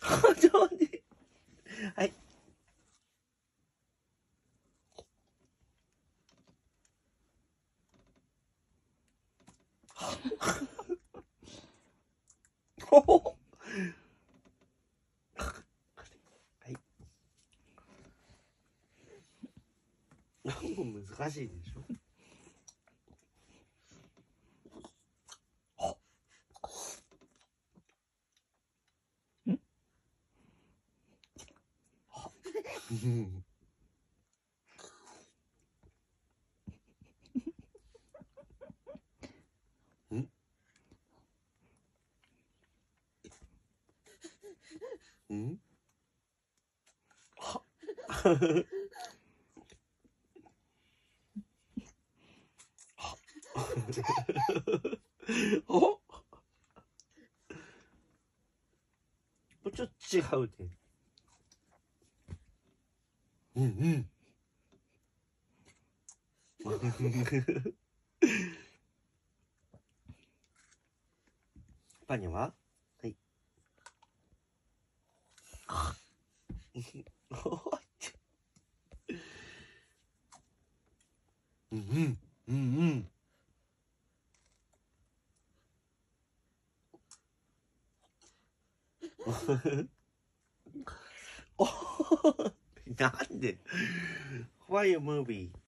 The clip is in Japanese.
上手。はい。ほほ。はい。もう難しいでしょ。んおもうちょっと違うで。うんうん。パニャははい。うんうんうんうん。おなんで Why a movie?